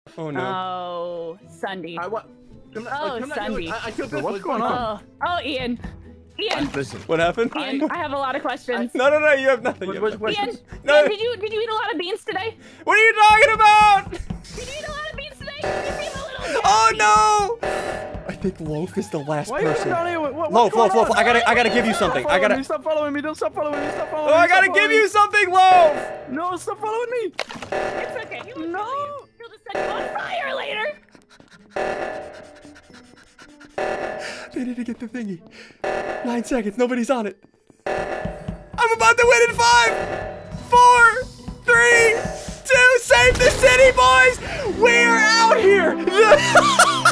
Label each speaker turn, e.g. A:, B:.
A: Oh no.
B: Oh, SSundee. SSundee.
C: I killed this.
D: What's going on?
B: Oh, Ian. Ian.
D: Listen.
A: What happened?
B: Ian, I have a lot of questions.
A: No, you have nothing.
D: What
B: Ian,
D: questions?
A: No.
B: Ian, did you eat a lot of beans today?
A: What are you talking about?
B: Did you eat a lot of beans today? You seem a little gassy.
A: Oh no! I think Loaf is the last
D: Why are you
A: person.
D: down here? What's
A: Loaf,
D: going
A: Loaf,
D: on?
A: I gotta give you something.
D: Stop following me. Don't stop following me. Stop following
A: Oh,
D: me.
A: I gotta
D: Stop
A: give
D: following
A: you
D: me.
A: something, Loaf.
D: No, stop following me.
B: It's okay. He won't kill you. He'll just set you on fire later.
A: They need to get the thingy. 9 seconds. Nobody's on it. I'm about to win in 5, 4, 3, 2. Save the city, boys. We're out here.